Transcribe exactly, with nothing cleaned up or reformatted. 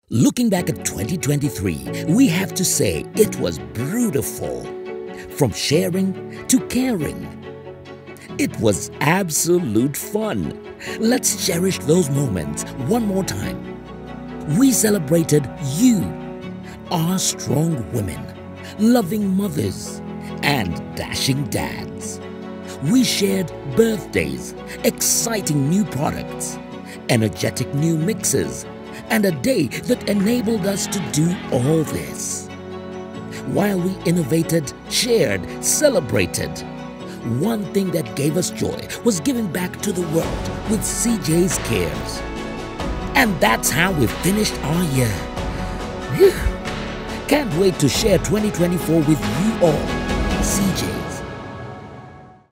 Looking back at twenty twenty-three, we have to say it was beautiful. From sharing to caring. It was absolute fun. Let's cherish those moments one more time. We celebrated you, our strong women, loving mothers, and dashing dads. We shared birthdays, exciting new products, energetic new mixes, and a day that enabled us to do all this. While we innovated, shared, celebrated, one thing that gave us joy was giving back to the world with C J's Cares. And that's how we finished our year. Whew. Can't wait to share twenty twenty-four with you all. C J.